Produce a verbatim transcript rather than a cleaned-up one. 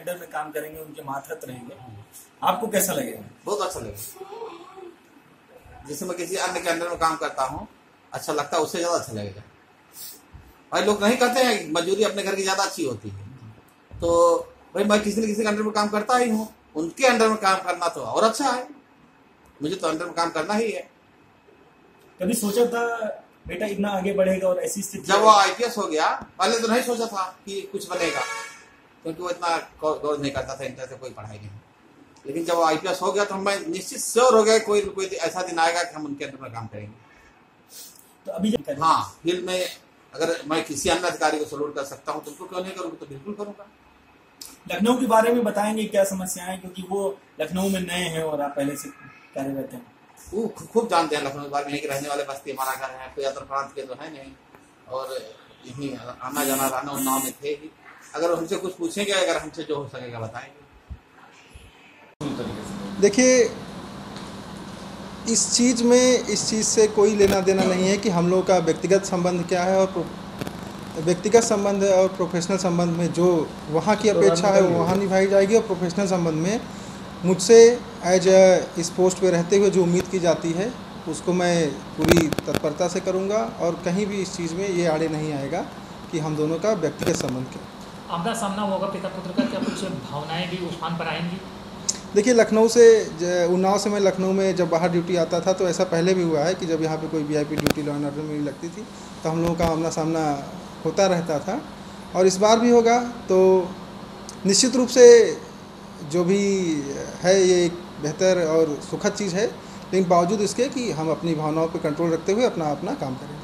Under में काम करेंगे, उनके मातहत रहेंगे, आपको कैसा लगेगा? बहुत अच्छा लगेगा। जैसे मैं किसी अन्य के अंडर में काम करता हूँ, अच्छा लगता है, उससे ज्यादा अच्छा लगेगा। भाई लोग नहीं कहते हैं मजदूरी अपने घर की ज्यादा अच्छी होती है, तो भाई मैं किसी न किसी के अंडर में काम करता ही हूँ, उनके अंडर में काम करना तो और अच्छा है। मुझे तो अंडर में काम करना ही है। कभी सोचा था बेटा इतना आगे बढ़ेगा और ऐसी स्थिति? जब वो आईपीएस हो गया, पहले तो नहीं सोचा था कि कुछ बनेगा, क्योंकि वो इतना गौर नहीं करता था, इंटर से कोई पढ़ाई नहीं। लेकिन जब वो आईपीएस हो गया तो मैं निश्चित श्योर हो गया कोई कोई ऐसा दिन आएगा कि हम उनके अंडर में काम करेंगे। तो अभी हाँ, फील्ड में अगर मैं किसी अन्य अधिकारी को सलूट कर सकता हूँ तो उनको क्यों नहीं करूँगा, तो बिल्कुल करूँगा। लखनऊ के बारे में बताएंगे क्या समस्याएं, क्योंकि वो लखनऊ में नए हैं और आप पहले से कार्यरत हैं। वो खूब जानते हैं लखनऊ के बारे में, यहीं रहने वाले, बस्ती हमारा घर है, कोई अंतर प्रांत के तो है नहीं, और यहीं आना जाना रहना उन्नाव में थे ही। अगर हमसे कुछ पूछेंगे, अगर हमसे जो हो सकेगा बताएंगे। देखिए, इस चीज़ में इस चीज़ से कोई लेना देना नहीं है कि हम लोग का व्यक्तिगत संबंध क्या है, और व्यक्तिगत संबंध और प्रोफेशनल संबंध में जो वहाँ की अपेक्षा है वो वहाँ निभाई जाएगी, और प्रोफेशनल संबंध में मुझसे एज इस पोस्ट पे रहते हुए जो उम्मीद की जाती है उसको मैं पूरी तत्परता से करूँगा, और कहीं भी इस चीज़ में ये आड़े नहीं आएगा कि हम दोनों का व्यक्तिगत संबंध क्या। आमना सामना होगा पिता पुत्र का, क्या कुछ भावनाएं भी उफान पर आएंगी? देखिए, लखनऊ से उन्नाव से मैं लखनऊ में जब बाहर ड्यूटी आता था तो ऐसा पहले भी हुआ है कि जब यहाँ पे कोई VIP duty law and order में लगती थी तो हम लोगों का आमना सामना होता रहता था, और इस बार भी होगा। तो निश्चित रूप से जो भी है ये एक बेहतर और सुखद चीज़ है, लेकिन बावजूद इसके कि हम अपनी भावनाओं पर कंट्रोल रखते हुए अपना अपना काम करें।